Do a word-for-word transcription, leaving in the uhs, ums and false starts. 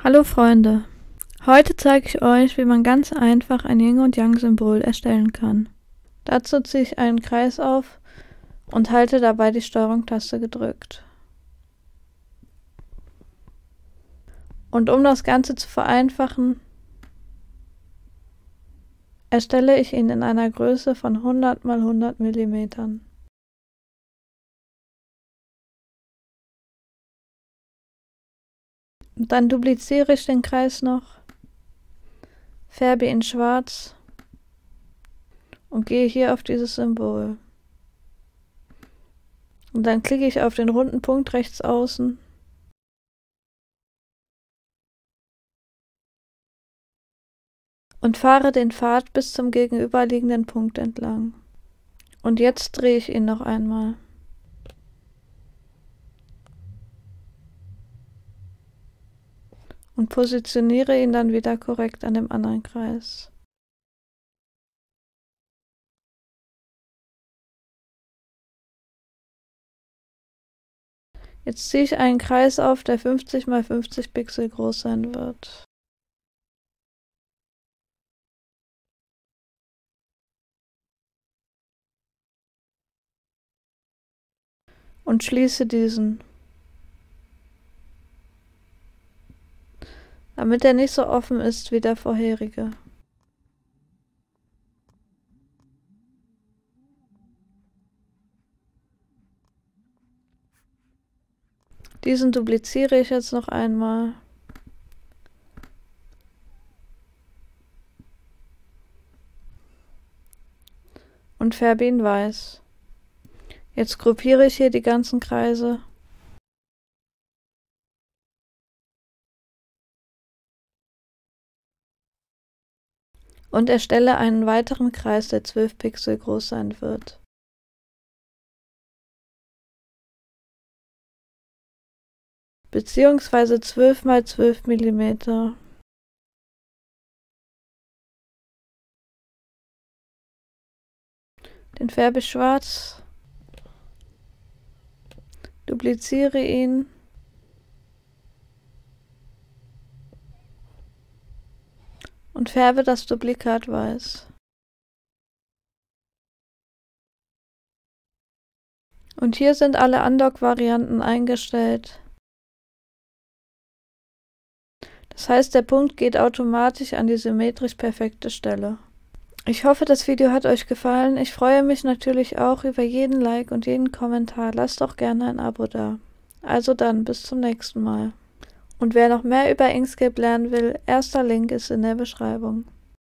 Hallo Freunde, heute zeige ich euch, wie man ganz einfach ein Yin und Yang Symbol erstellen kann. Dazu ziehe ich einen Kreis auf und halte dabei die Steuerung-Taste gedrückt. Und um das Ganze zu vereinfachen, erstelle ich ihn in einer Größe von hundert mal hundert Millimetern. Und dann dupliziere ich den Kreis noch, färbe ihn schwarz und gehe hier auf dieses Symbol. Und dann klicke ich auf den runden Punkt rechts außen und fahre den Pfad bis zum gegenüberliegenden Punkt entlang. Und jetzt drehe ich ihn noch einmal. Und positioniere ihn dann wieder korrekt an dem anderen Kreis. Jetzt ziehe ich einen Kreis auf, der fünfzig mal fünfzig Pixel groß sein wird. Und schließe diesen, damit er nicht so offen ist wie der vorherige. Diesen dupliziere ich jetzt noch einmal. Und färbe ihn weiß. Jetzt gruppiere ich hier die ganzen Kreise. Und erstelle einen weiteren Kreis, der zwölf Pixel groß sein wird. Beziehungsweise zwölf mal zwölf Millimeter. Den färbe ich schwarz, dupliziere ihn und färbe das Duplikat weiß. Und hier sind alle Undock-Varianten eingestellt. Das heißt, der Punkt geht automatisch an die symmetrisch perfekte Stelle. Ich hoffe, das Video hat euch gefallen. Ich freue mich natürlich auch über jeden Like und jeden Kommentar. Lasst doch gerne ein Abo da. Also dann, bis zum nächsten Mal. Und wer noch mehr über Inkscape lernen will, erster Link ist in der Beschreibung.